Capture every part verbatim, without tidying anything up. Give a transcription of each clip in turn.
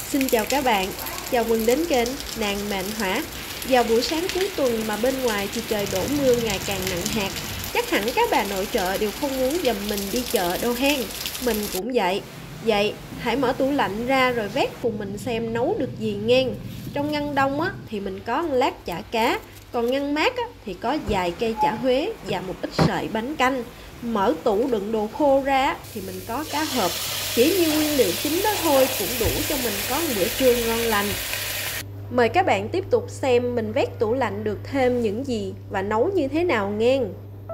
Xin chào các bạn, chào mừng đến kênh Nàng Mệnh Hỏa. Vào buổi sáng cuối tuần mà bên ngoài thì trời đổ mưa ngày càng nặng hạt. Chắc hẳn các bà nội trợ đều không muốn giùm mình đi chợ đâu hen. Mình cũng vậy. Vậy hãy mở tủ lạnh ra rồi vét cùng mình xem nấu được gì ngang. Trong ngăn đông á, thì mình có một lát chả cá, còn ngăn mát á, thì có vài cây chả Huế và một ít sợi bánh canh. Mở tủ đựng đồ khô ra thì mình có cá hộp. Chỉ như nguyên liệu chính đó thôi cũng đủ cho mình có một bữa trưa ngon lành. Mời các bạn tiếp tục xem mình vét tủ lạnh được thêm những gì và nấu như thế nào ngang.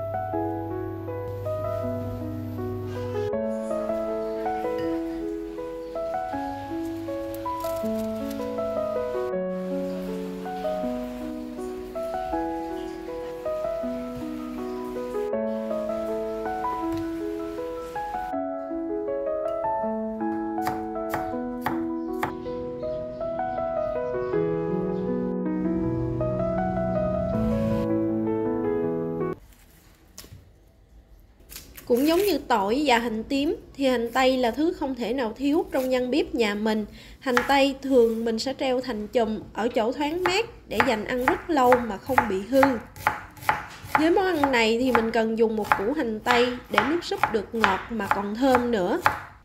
Cũng giống như tỏi và hành tím thì hành tây là thứ không thể nào thiếu trong ngăn bếp nhà mình. Hành tây thường mình sẽ treo thành chùm ở chỗ thoáng mát để dành ăn rất lâu mà không bị hư. Với món ăn này thì mình cần dùng một củ hành tây để nước súp được ngọt mà còn thơm nữa.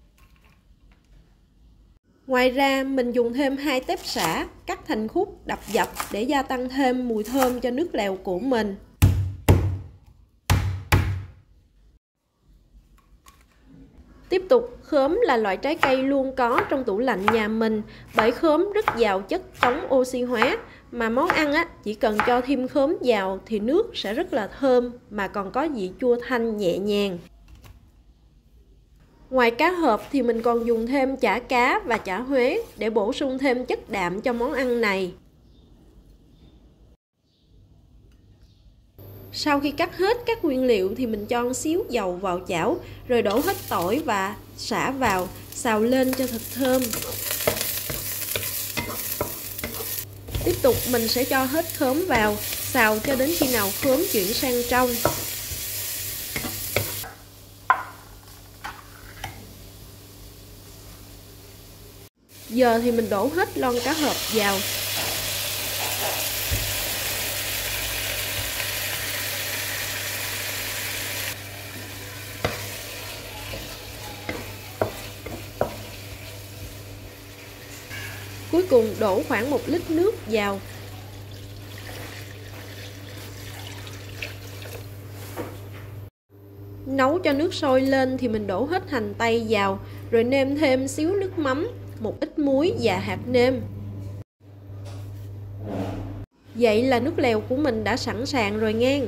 Ngoài ra mình dùng thêm hai tép sả cắt thành khúc đập dập để gia tăng thêm mùi thơm cho nước lèo của mình. Tiếp tục, khóm là loại trái cây luôn có trong tủ lạnh nhà mình, bởi khóm rất giàu chất chống oxy hóa, mà món ăn á chỉ cần cho thêm khóm vào thì nước sẽ rất là thơm mà còn có vị chua thanh nhẹ nhàng. Ngoài cá hộp thì mình còn dùng thêm chả cá và chả Huế để bổ sung thêm chất đạm cho món ăn này. Sau khi cắt hết các nguyên liệu thì mình cho một xíu dầu vào chảo, rồi đổ hết tỏi và sả vào, xào lên cho thật thơm. Tiếp tục mình sẽ cho hết khóm vào, xào cho đến khi nào khóm chuyển sang trong. Giờ thì mình đổ hết lon cá hộp vào. Cuối cùng đổ khoảng một lít nước vào. Nấu cho nước sôi lên thì mình đổ hết hành tây vào, rồi nêm thêm xíu nước mắm, một ít muối và hạt nêm. Vậy là nước lèo của mình đã sẵn sàng rồi ngang.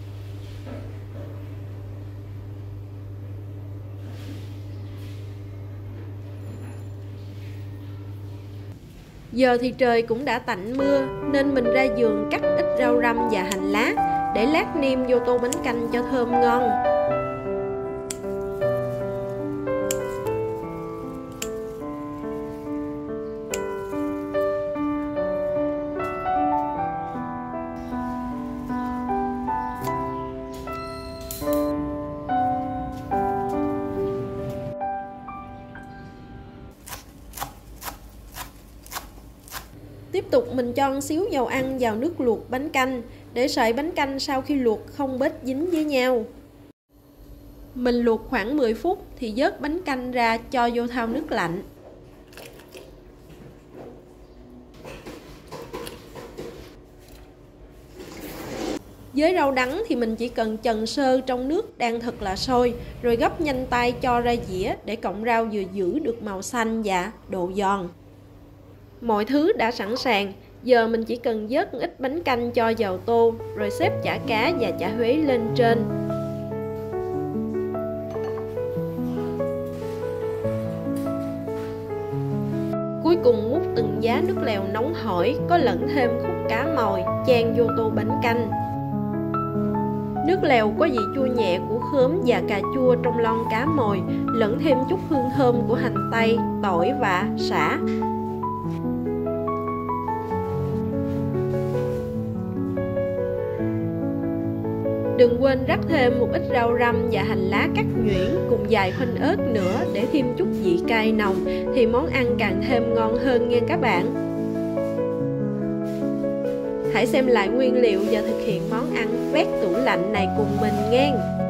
Giờ thì trời cũng đã tạnh mưa nên mình ra vườn cắt ít rau răm và hành lá để lát nêm vô tô bánh canh cho thơm ngon. Tiếp tục mình cho một xíu dầu ăn vào nước luộc bánh canh để sợi bánh canh sau khi luộc không bết dính với nhau. Mình luộc khoảng mười phút thì vớt bánh canh ra cho vô thau nước lạnh. Với rau đắng thì mình chỉ cần chần sơ trong nước đang thật là sôi, rồi gấp nhanh tay cho ra dĩa để cọng rau vừa giữ được màu xanh và độ giòn. Mọi thứ đã sẵn sàng, giờ mình chỉ cần vớt ít bánh canh cho vào tô, rồi xếp chả cá và chả Huế lên trên. Cuối cùng múc từng giá nước lèo nóng hổi, có lẫn thêm khúc cá mòi, chan vô tô bánh canh. Nước lèo có vị chua nhẹ của khóm và cà chua trong lon cá mòi, lẫn thêm chút hương thơm của hành tây, tỏi và sả. Đừng quên rắc thêm một ít rau răm và hành lá cắt nhuyễn cùng vài khoanh ớt nữa để thêm chút vị cay nồng thì món ăn càng thêm ngon hơn nha các bạn. Hãy xem lại nguyên liệu và thực hiện món ăn vét tủ lạnh này cùng mình nghe.